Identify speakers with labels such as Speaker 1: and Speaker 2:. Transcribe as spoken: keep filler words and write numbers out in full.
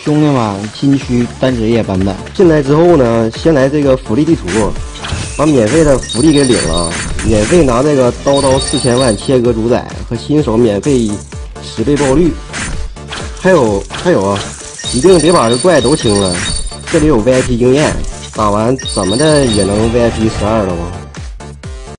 Speaker 1: 兄弟们，新区单职业版本
Speaker 2: 进来之后呢，先来这个福利地图，把免费的福利给领了，免费拿这个刀刀四千万切割主宰和新手免费十倍爆率，还有还有啊，一定得把这怪都清了。这里有 V I P 经验，打完怎么的也能 V I P 十二了吧？